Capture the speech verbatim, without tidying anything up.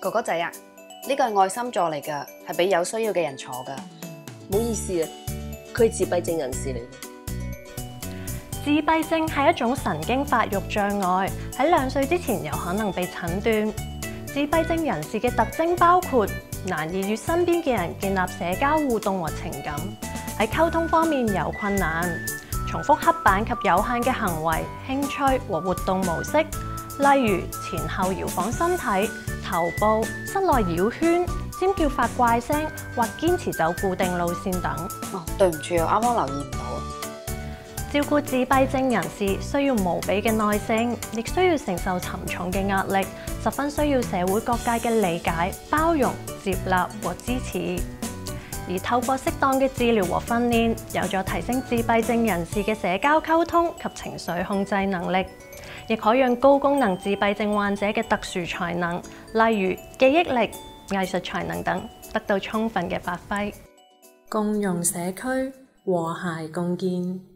哥哥仔啊，呢個係愛心座嚟㗎，係俾有需要嘅人坐㗎。 唔好意思啊，佢係自閉症人士嚟嘅。 自閉症係一種神經發育障礙，喺兩歲之前有可能被診斷。自閉症人士嘅特徵包括難以與身邊嘅人建立社交互動和情感，喺溝通方面有困難，重複刻板及有限嘅行為、興趣和活動模式，例如前後搖晃身體、頭部、室內繞圈、尖叫發怪聲或堅持走固定路線等。 哦，對唔住，我啱啱留意唔到啊。 照顧自閉症人士需要無比嘅耐性，亦需要承受沉重嘅壓力，十分需要社會各界嘅理解、包容、接納和支持。而透過適當嘅治療和訓練，有助提升自閉症人士嘅社交溝通及情緒控制能力，亦可讓高功能自閉症患者嘅特殊才能，例如記憶力、藝術才能等，得到充分嘅發揮。共融社區，和諧共建。